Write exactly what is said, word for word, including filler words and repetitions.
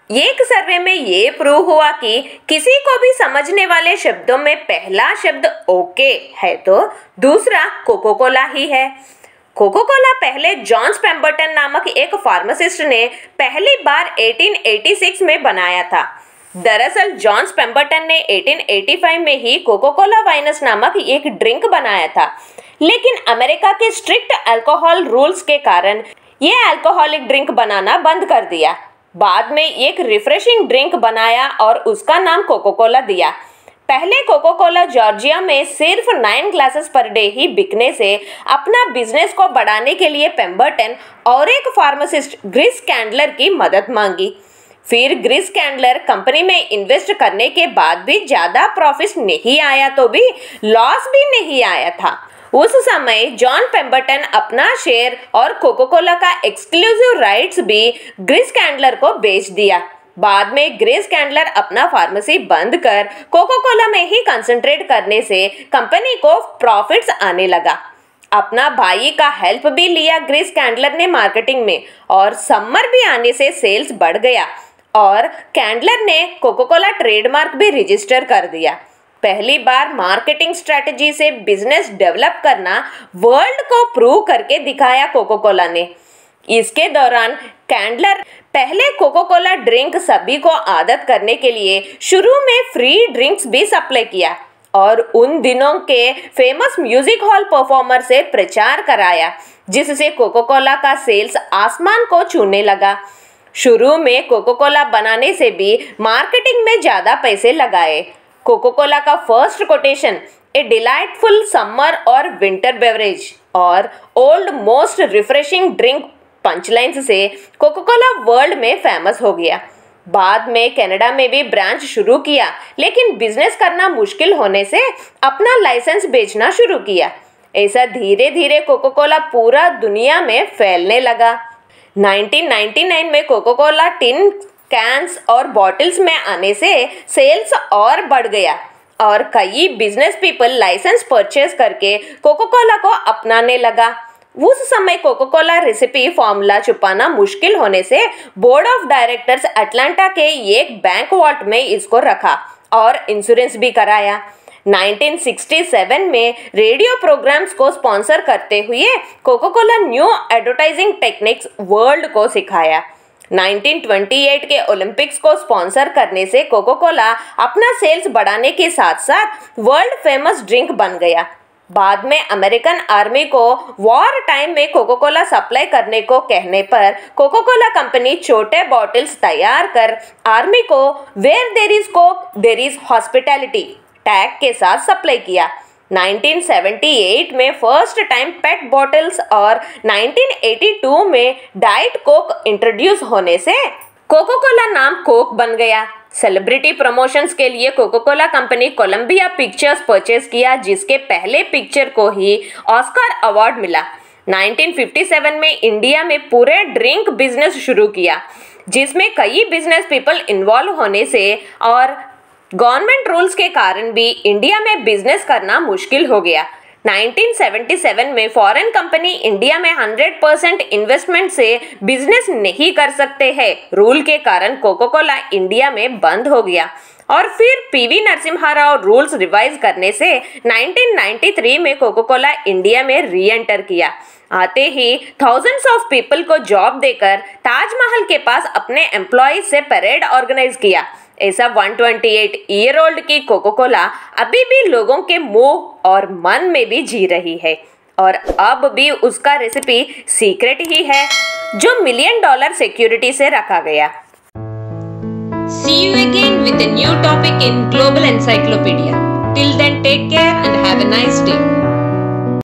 एक सर्वे में ये प्रूव हुआ कि किसी को भी समझने वाले शब्दों में पहला शब्द ओके है तो दूसरा कोको कोला ही है। कोको कोला पहले जॉन पेम्बरटन नामक एक फार्मासिस्ट ने पहली बार अठारह सौ छियासी में बनाया था। दरअसल जॉन पेम्बरटन ने अठारह सौ पचासी में ही कोको कोला वाइनस नामक एक ड्रिंक बनाया था, लेकिन अमेरिका के स्ट्रिक्ट अल्कोहल रूल्स के कारण ये अल्कोहलिक ड्रिंक बनाना बंद कर दिया। बाद में एक रिफ्रेशिंग ड्रिंक बनाया और उसका नाम कोको कोला दिया। पहले कोको कोला जॉर्जिया में सिर्फ नाइन ग्लासेस पर डे ही बिकने से अपना बिजनेस को बढ़ाने के लिए पेम्बरटन और एक फार्मासिस्ट ग्रिस कैंडलर की मदद मांगी। फिर ग्रिस कैंडलर कंपनी में इन्वेस्ट करने के बाद भी ज़्यादा प्रॉफिट नहीं आया तो भी लॉस भी नहीं आया था। उस समय जॉन पेम्बरटन अपना शेयर और कोको कोला का एक्सक्लूसिव राइट्स भी ग्रिस कैंडलर को बेच दिया। बाद में ग्रिस कैंडलर अपना फार्मेसी बंद कर कोको कोला में ही कंसंट्रेट करने से कंपनी को प्रॉफिट्स आने लगा। अपना भाई का हेल्प भी लिया ग्रिस कैंडलर ने मार्केटिंग में, और समर भी आने से सेल्स बढ़ गया और कैंडलर ने कोको कोला ट्रेडमार्क भी रजिस्टर कर दिया। पहली बार मार्केटिंग स्ट्रेटजी से बिजनेस डेवलप करना वर्ल्ड को प्रूव करके दिखाया कोको कोला ने। इसके दौरान कैंडलर पहले कोको कोला ड्रिंक सभी को आदत करने के लिए शुरू में फ्री ड्रिंक्स भी सप्लाई किया और उन दिनों के फेमस म्यूजिक हॉल परफॉर्मर से प्रचार कराया, जिससे कोको कोला का सेल्स आसमान को छूने लगा। शुरू में कोको कोला बनाने से भी मार्केटिंग में ज़्यादा पैसे लगाए। कोको कोला का first quotation a delightful summer और विंटर बेवरेज और old most refreshing drink punchlines से कोको कोला वर्ल्ड में फेमस हो गया। बाद में कनाडा में भी ब्रांच शुरू किया, लेकिन बिजनेस करना मुश्किल होने से अपना लाइसेंस बेचना शुरू किया। ऐसा धीरे धीरे कोको कोला पूरा दुनिया में फैलने लगा। उन्नीस सौ निन्यानवे में कोको कोला टिन कैंस और बॉटल्स में आने से सेल्स और बढ़ गया और कई बिजनेस पीपल लाइसेंस परचेज करके कोको कोला को अपनाने लगा। उस समय कोको कोला रेसिपी फॉर्मूला छुपाना मुश्किल होने से बोर्ड ऑफ डायरेक्टर्स अटलांटा के एक बैंक वॉल्ट में इसको रखा और इंश्योरेंस भी कराया। उन्नीस सौ सरसठ में रेडियो प्रोग्राम्स को स्पॉन्सर करते हुए Coca Cola new advertising techniques world को सिखाया। उन्नीस सौ अट्ठाईस के ओलंपिक्स को स्पॉन्सर करने से कोको कोला अपना सेल्स बढ़ाने के साथ साथ वर्ल्ड फेमस ड्रिंक बन गया। बाद में अमेरिकन आर्मी को वॉर टाइम में कोको कोला सप्लाई करने को कहने पर कोको कोला कंपनी छोटे बॉटल्स तैयार कर आर्मी को where there is Coke there is hospitality tag के साथ सप्लाई किया। उन्नीस सौ अठहत्तर में फर्स्ट टाइम पेट बॉटल्स और उन्नीस सौ बयासी में डाइट कोक इंट्रोड्यूस होने से कोको कोला नाम कोक बन गया। सेलिब्रिटी प्रमोशंस के लिए Coca Cola company Columbia Pictures purchase किया, जिसके पहले पिक्चर को ही ऑस्कर अवार्ड मिला। उन्नीस सौ सत्तावन में इंडिया में पूरे ड्रिंक बिजनेस शुरू किया, जिसमें कई बिजनेस पीपल इन्वॉल्व होने से और गवर्नमेंट रूल्स के कारण भी इंडिया में बिजनेस करना मुश्किल हो गया। उन्नीस सौ सतहत्तर में फॉरेन कंपनी इंडिया में सौ परसेंट इन्वेस्टमेंट से बिजनेस नहीं कर सकते हैं रूल के कारण कोको कोला इंडिया में बंद हो गया और फिर PV Narasimha Rao rules revise करने से उन्नीस सौ तिरानवे में कोको कोला इंडिया में री एंटर किया। आते ही थाउजेंड्स ऑफ पीपल को जॉब देकर ताजमहल के पास अपने एम्प्लॉयज से परेड ऑर्गेनाइज किया। ऐसा एक सौ अट्ठाईस ईयर ओल्ड की कोको कोला अभी भी लोगों के मुंह और मन में भी जी रही है और अब भी उसका रेसिपी सीक्रेट ही है, जो मिलियन डॉलर सिक्योरिटी से रखा गया। See you again with a new topic in Global Encyclopedia. Till then, take care and have a nice day.